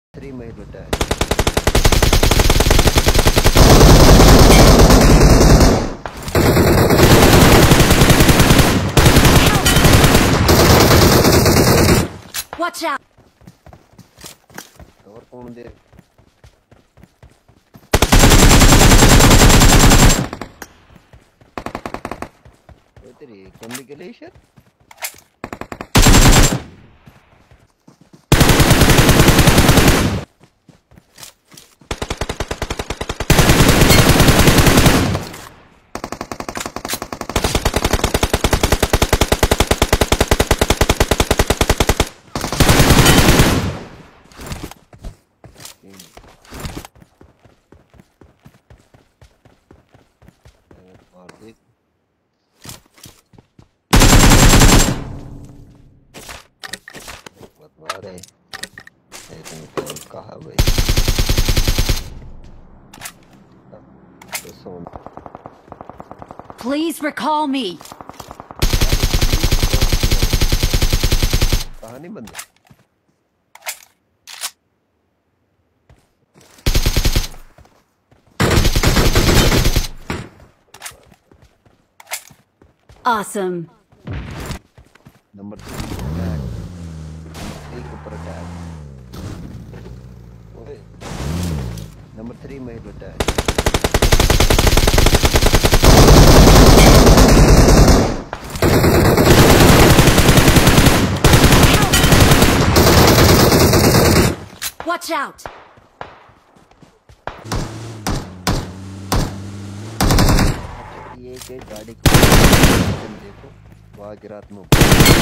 3 में लुटा है। Watch out! और कौन दे? वो तेरी कम्युनिकेशन मार दे। मत मारे। तुम कहा भाई? सुन। Please recall me. कहानी बंद है। Awesome. Number 3 attack. एक ऊपर अटैक। ओए नंबर 3 में लुटा है। Watch out! ये के गाड़ी को देखो वहाँ गिरात में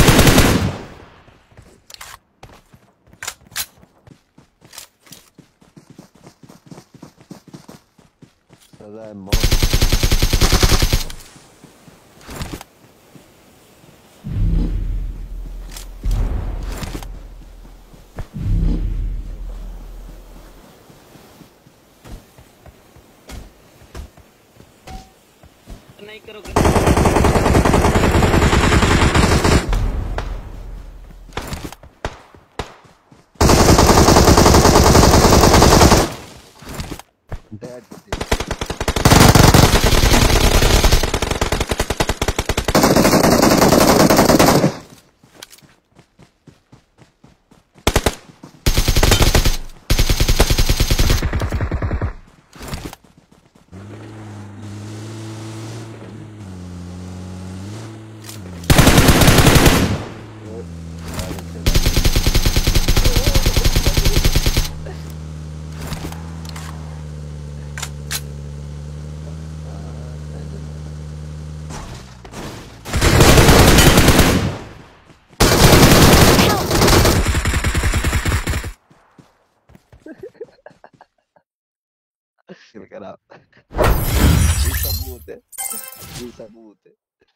सजा है मौत। नहीं करोगे Dad would do. Look it up. These सबूत है।